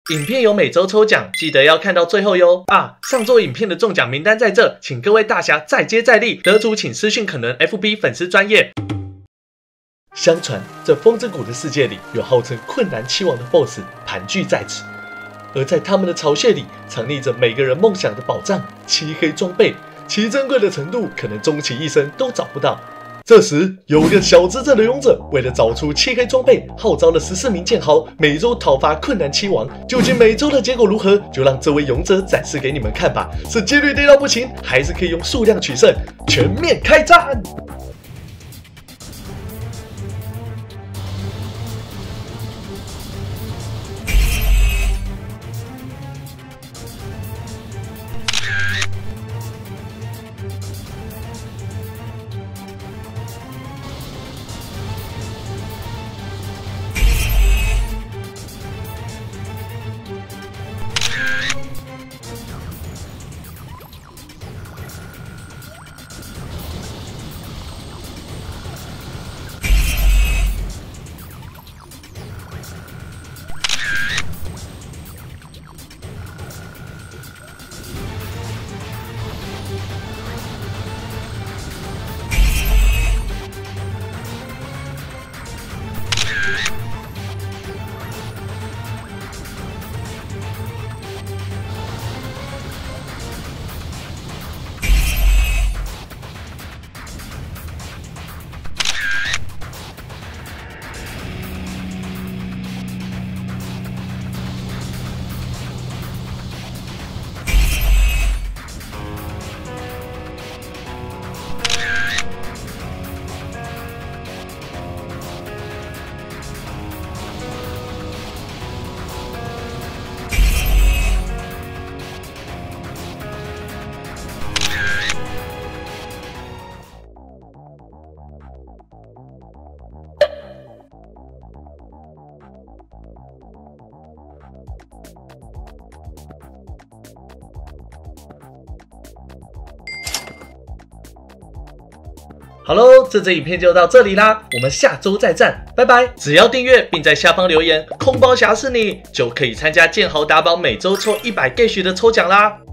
影片有每周抽奖，记得要看到最后哟！上周影片的中奖名单在这，请各位大侠再接再厉，得主请私讯可能 FB 粉丝专页。相传这风之谷的世界里，有号称困难七王的 BOSS 盘踞在此，而在他们的巢穴里，藏匿着每个人梦想的宝藏——漆黑装备，其珍贵的程度，可能终其一生都找不到。这时，有个小执政的勇者，为了找出漆黑装备，号召了14名剑豪，每周讨伐困难七王。究竟每周的结果如何？就让这位勇者展示给你们看吧。是几率低到不行，还是可以用数量取胜？全面开战！好喽，这支影片就到这里啦，我们下周再战，拜拜！只要订阅并在下方留言，空包侠是你，就可以参加剑豪打宝每周抽100 Gage 的抽奖啦。